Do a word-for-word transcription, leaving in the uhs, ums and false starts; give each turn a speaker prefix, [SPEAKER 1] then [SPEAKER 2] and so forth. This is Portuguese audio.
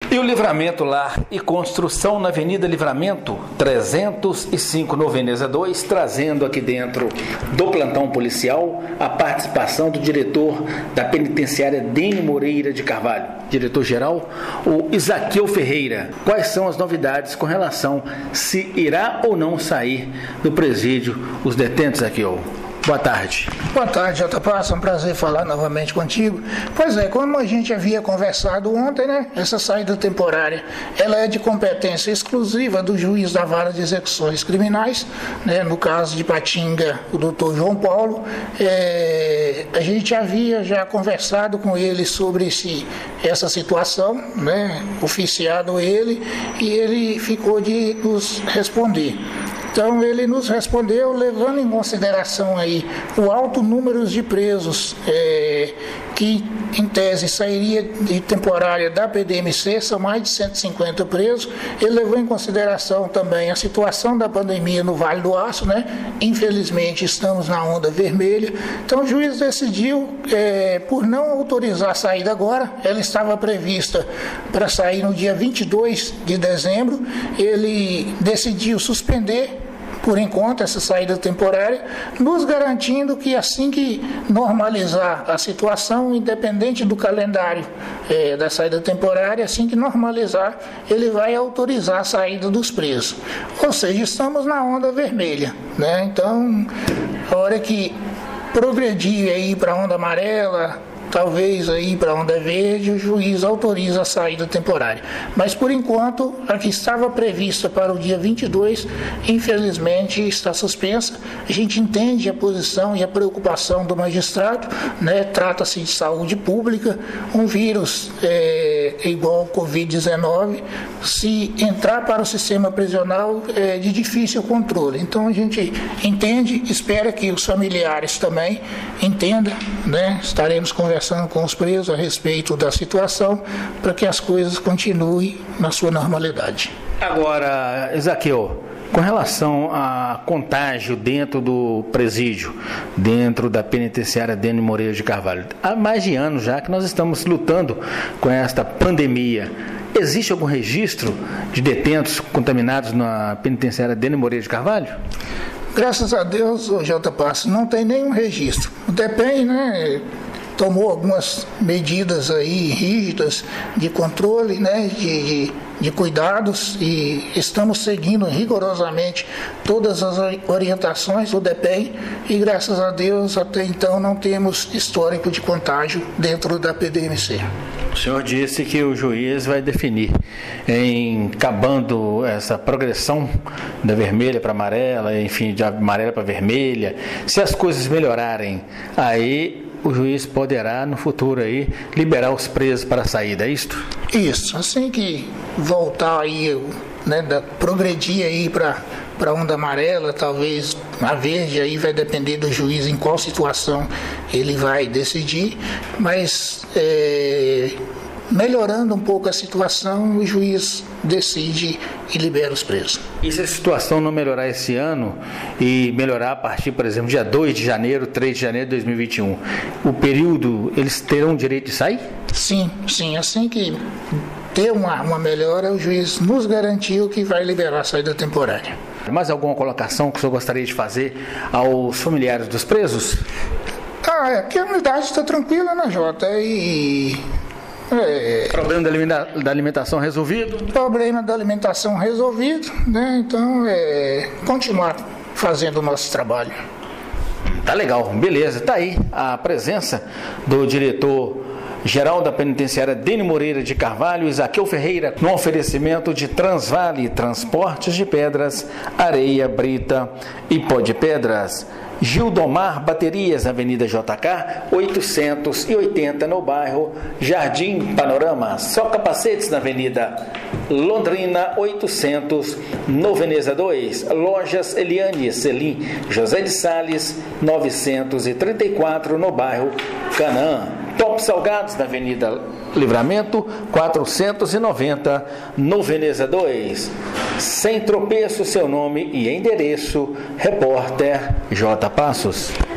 [SPEAKER 1] E o Livramento Lar e Construção na Avenida Livramento, trezentos e cinco, no Veneza dois, trazendo aqui dentro do plantão policial a participação do diretor da penitenciária Dênio Moreira de Carvalho, diretor-geral, o Isaqueu Ferreira. Quais são as novidades com relação se irá ou não sair do presídio os detentos aqui, ó? Boa tarde.
[SPEAKER 2] Boa tarde, Jota Passa, é um prazer falar novamente contigo. Pois é, como a gente havia conversado ontem, né, essa saída temporária, ela é de competência exclusiva do juiz da vara de execuções criminais, né, no caso de Patinga, o doutor João Paulo. É, a gente havia já conversado com ele sobre esse, essa situação, né, oficiado ele, e ele ficou de nos responder. Então ele nos respondeu levando em consideração aí o alto número de presos é, que em tese sairia de temporária da P D M C, são mais de cento e cinquenta presos. Ele levou em consideração também a situação da pandemia no Vale do Aço, né? Infelizmente estamos na onda vermelha. Então o juiz decidiu é, por não autorizar a saída agora. Ela estava prevista para sair no dia vinte e dois de dezembro. Ele decidiu suspender por enquanto essa saída temporária, nos garantindo que assim que normalizar a situação, independente do calendário é, da saída temporária, assim que normalizar, ele vai autorizar a saída dos presos. Ou seja, estamos na onda vermelha, né? Então, a hora que progredir aí para a onda amarela, talvez aí para a onda verde, o juiz autoriza a saída temporária. Mas, por enquanto, a que estava prevista para o dia vinte e dois, infelizmente, está suspensa. A gente entende a posição e a preocupação do magistrado, né? Trata-se de saúde pública, um vírus é, igual ao covid dezenove, se entrar para o sistema prisional é de difícil controle. Então, a gente entende, espera que os familiares também entendam, né? Estaremos conversando conversando com os presos a respeito da situação para que as coisas continuem na sua normalidade.
[SPEAKER 1] Agora, Isaqueu, com relação a contágio dentro do presídio, dentro da penitenciária Dênio Moreira de Carvalho, há mais de anos já que nós estamos lutando com esta pandemia. Existe algum registro de detentos contaminados na penitenciária Dênio Moreira de Carvalho?
[SPEAKER 2] Graças a Deus, Jota Passo, não tem nenhum registro. O D E P E M, né, tomou algumas medidas aí rígidas de controle, né, de, de, de cuidados, e estamos seguindo rigorosamente todas as orientações do D E P E M e, graças a Deus, até então não temos histórico de contágio dentro da P D M C.
[SPEAKER 1] O senhor disse que o juiz vai definir, em acabando essa progressão da vermelha para amarela, enfim, de amarela para vermelha, se as coisas melhorarem, aí o juiz poderá, no futuro, aí, liberar os presos para a saída, é isto?
[SPEAKER 2] Isso, assim que voltar aí, né, da, progredir aí para para a onda amarela, talvez a verde, aí vai depender do juiz em qual situação ele vai decidir, mas é, melhorando um pouco a situação, o juiz decide e libera os presos.
[SPEAKER 1] E se a situação não melhorar esse ano e melhorar a partir, por exemplo, dia dois de janeiro, três de janeiro de dois mil e vinte e um, o período, eles terão direito de sair?
[SPEAKER 2] Sim, sim, assim que ter uma, uma melhora, o juiz nos garantiu que vai liberar a saída temporária.
[SPEAKER 1] Mais alguma colocação que o senhor gostaria de fazer aos familiares dos presos?
[SPEAKER 2] Ah, é que a unidade está tranquila, né, Jota? E...
[SPEAKER 1] É, problema da, alimenta, da alimentação resolvido?
[SPEAKER 2] Problema da alimentação resolvido, né? Então, é continuar fazendo o nosso trabalho.
[SPEAKER 1] Tá legal, beleza. Tá aí a presença do diretor geral da penitenciária Dênio Moreira de Carvalho, Isaqueu Ferreira, no oferecimento de Transvale, transportes de pedras, areia, brita e pó de pedras. Gildomar Baterias, Avenida J K, oitocentos e oitenta, no bairro Jardim Panorama. Só Capacetes, na Avenida Londrina, oitocentos, no Veneza dois. Lojas Eliane Selim, José de Sales, novecentos e trinta e quatro, no bairro Canaã. Top Salgados, na Avenida Livramento, quatrocentos e noventa, no Veneza dois. Sem tropeço, seu nome e endereço, repórter J. Passos.